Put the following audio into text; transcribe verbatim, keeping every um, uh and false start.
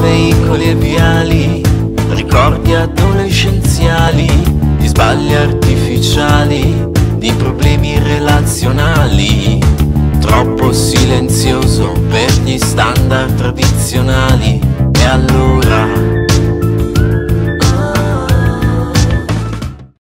veicoli e viali, ricordi adolescenziali, di sbagli artificiali, di problemi relazionali. Troppo silenzioso per gli standard tradizionali. E allora